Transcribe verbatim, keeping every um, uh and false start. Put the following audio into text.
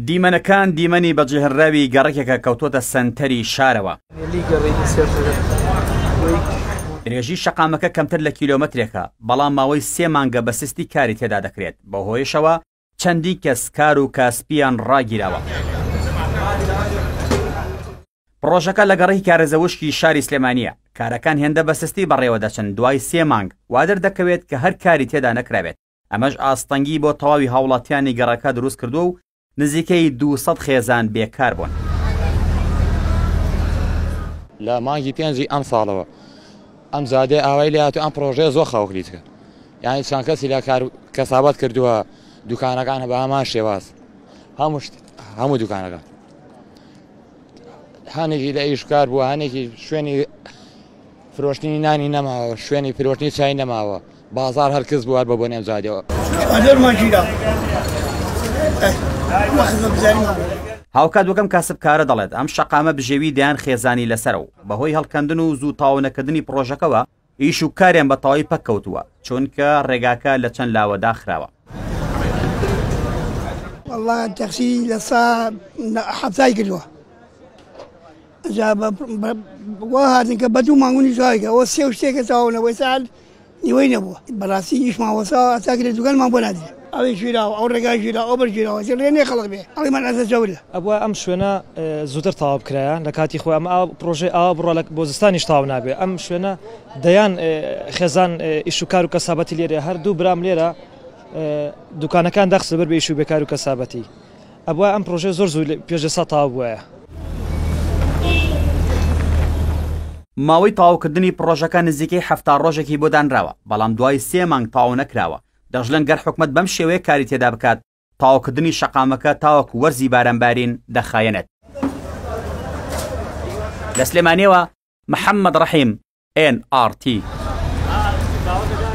دیمەنەکان دیمەنی بەجێهێڕاوی گەڕێکێکە کەوتۆتە سەنتەری شارەوە. درێژی شەقامەکە کەمتر لە کیلۆمەترێکە، بەڵام ماوەی سێ مانگە بە سستی کاری تێدا دەکرێت. بە هۆیشەوە چەندی کەس کار و کاسپیان ڕاگیراوە. پرۆژەکە لە گەڕی کارەزەوشکی شاری سلێمانیە. کارەکان هێندە بە سستی بەڕێوە دەچن. دوای سێ مانگ وا دەردەکەوێت کە هەر کاری تێدا نەکرابێت. ئەمەش ئاستەنگی بۆ تەواوی هاوڵاتیانی گەڕەکە دروست کردو و نزیکەی دووسەد خێزان بێکار بوون. لە مانگی پێنجی ئەم ساڵەوە ئەم زادێ ئاوای لە هاتوو ئەم پرۆژەیە زۆر خەوکلیتکە، یانی چەند کەسی لە کار کەسابەت کردووە، دوکانەکان بە هەمان شێواز هەموو هەموو دوکانەکان هەنێکی لە ئیشکار بووە، هەنێکی شوێنی فرۆشتنی نانی نەماوە، شوێنی فرۆشتنی چای نەماوە، بازار هەرکەس بوار بە بۆ نێم زادەوە. هاوکات وەکەم کاسبکارە دەڵێت ئەم شەقامە بژێوی دەیان خێزانی لەسەر و بەهۆی هەڵکەندن و زوو تاوانەکردنی پرۆژەکەەوە ئیش و کاریان بە تەواوی پەککەوتووە، چونکە ڕێگاکە لە چەند لاوەدا خراوە. والله تەخسی لە سا حەفتای کردووە وا هاتن کە بەدوو مانگونی شایکە ئەوە سێ شتێکە چاونەوەی سال نیوەی نەبووە، بەڕاستی ئیشماوەسا ئەساکرێت دوگەلمان بۆ نادرێت. ئەوەی ژیراوە ئەو ڕێگای ژیرا ئەو بەرژیراوە ڕێنێ خەڵک بێ ئەڵێمان ئەسە جەورە. ئەوە ئەم شوێنە زووتر تاوا بکرایە لە کاتی خۆی ئەم پرۆژەی ئاوا بڕۆ لە بۆزستانیش تاو نابێ. ئەم شوێنە دەیان خێزان ئیش و کار و کەسابەتی لێرە، هەردوو برام لێرە دوکانەکان دەخست بەر بە ئیش و بێکار و کەسابەتی. ئەوە ئەم پرۆژە زۆر زوو پێشە سا تاوا بووە. ماوەی تاوکردنی پرۆژەکە نزیکەی هەفتا ڕۆژێکی بۆ دانراوە، بەڵام دوای سێ مانگ تاو نەکراوە. دەژلن گەر حکومەت بەم شێوەیە کاری تێدا بکات، تاوکردنی شەقامەکە تاوەکو وەرزی بارانبارین دەخایەنێت. لە سلێمانیەوە محەممەد ڕەحیم، ئێن ئار تی.